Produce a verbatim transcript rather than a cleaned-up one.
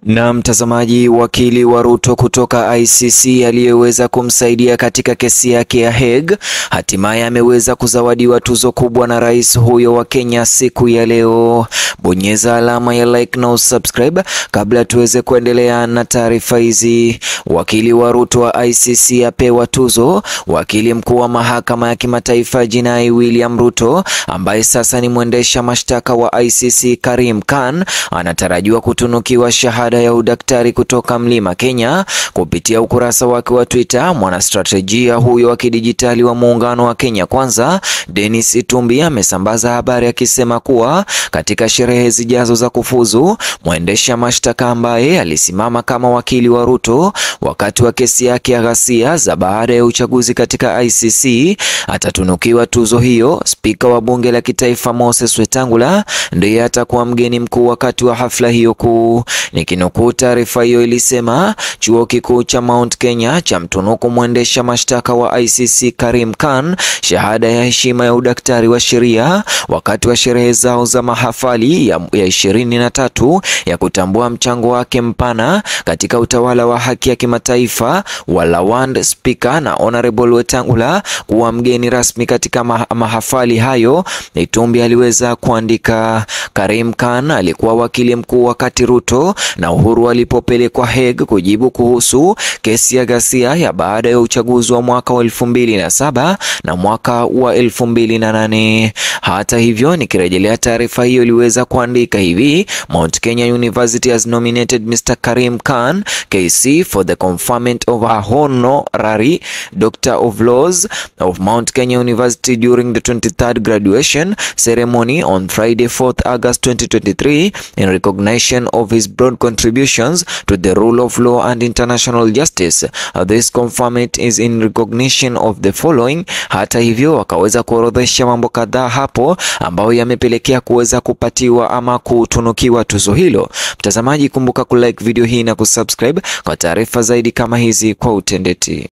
Na mtazamaji, wakili wa Ruto kutoka I C C aliyeweza kumsaidia katika kesi yake ya Hague hatimaye ameweza kuzawadiwa tuzo kubwa na rais huyo wa Kenya siku ya leo. Bonyeza alama ya like na subscribe kabla tuweze kuendelea na taarifa hizi. Wakili wa Ruto wa I C C apewa tuzo. Wakili mkuu wa mahakama ya kimataifa ya jinai William Ruto, ambaye sasa ni mwendesha mashtaka wa I C C Karim Khan, anatarajiwa kutunukiwa shahada ya udaktari kutoka Mlima Kenya. Kupitia ukurasa wake wa Twitter, mwanastrategia huyo wa kidijitali wa muungano wa Kenya Kwanza, Dennis Itumbi, amesambaza habari akisema kuwa katika sherehe zijazo za kufuzu, mwendesha mashtaka ambaye alisimama kama wakili wa Ruto wakati wa kesi yake ya ghasia za baada ya uchaguzi katika I C C atatunukiwa tuzo hiyo. Spika wa bunge la kitaifa Moses Wetangula ndiye atakuwa mgeni mkuu wakati wa hafla hiyo kuu. Nikinukuu taarifa hiyo ilisema, chuo kikuu cha Mount Kenya cha mtunuku mwendesha mashtaka wa I C C Karim Khan shahada ya heshima ya udaktari wa sheria wakati wa sherehe zao za mahafali ya, ya ishirini na tatu ya kutambua mchango wake mpana katika utawala wa haki ya kimataifa wa Lawand. Spika na Honorable Wetangula kuwa mgeni rasmi katika ma mahafali hayo. Itumbi aliweza kuandika, Karim Khan alikuwa wakili mkuu wakati Ruto na Uhuru walipopelekwa Hague kujibu kuhusu kesi ya ghasia ya baada ya uchaguzi wa mwaka wa elfu mbili na saba na mwaka wa elfu mbili na nane. Hata hivyo, nikirejelea taarifa hiyo iliweza kuandika hivi: Mount Kenya University has nominated Mister Karim Khan K C for the conferment of a honorary Doctor of Laws of Mount Kenya University during the twenty-third graduation ceremony on Friday, fourth August twenty twenty-three, in recognition of his broad contributions to the rule of law and international justice. Uh, this conferment is in recognition of the following. Hata hivyo, wakaweza kuorodhesha mambo kadhaa hapo ambayo yamepelekea kuweza kupatiwa ama kutunukiwa tuzo hilo. Mtazamaji, kumbuka kulike video hii na kusubscribe kwa taarifa zaidi kama hizi kwa utendeti.